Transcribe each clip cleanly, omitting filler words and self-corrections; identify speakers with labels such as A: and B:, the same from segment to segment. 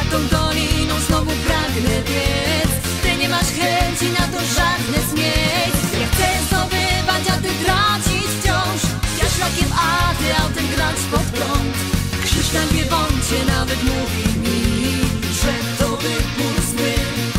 A: tą doliną znowu pragnę biec. Ty nie masz chęci na to żadne z miejsc. Ja chcę zdobywać, a ty tracić wciąż. Ja szlakiem, a ty autem grać pod prąd. Krzyż na wiewącie nawet mówi mi, że to wybór zły.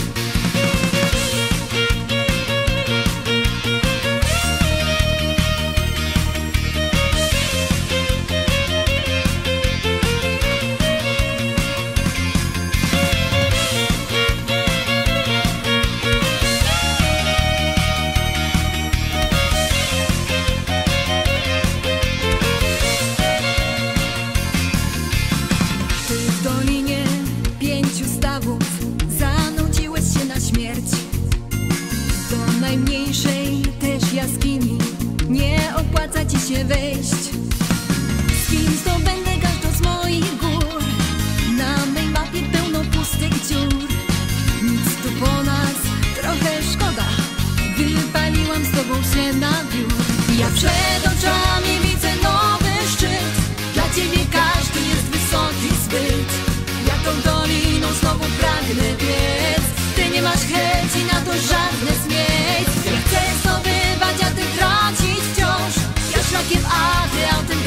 A: W dolinie 5 stawów zanudziłeś się na śmierć. Do najmniejszej też jaskini nie opłaca ci się wejść. Z kim zdobędę każdą z moich gór? Na mej mapie pełno pustych dziur. Nic tu po nas, trochę szkoda. Wypaliłam z tobą się na wiór. Ja przed oczami widzę nowy szczyt. Dla ciebie każdy jest wysoki zbyt. Ja tą doliną znowu pragnę biec. Ty nie masz chęci na to żadne z miejsc. Ja chcę zdobywać, a ty tracić wciąż. Ja szlakiem, a ty autem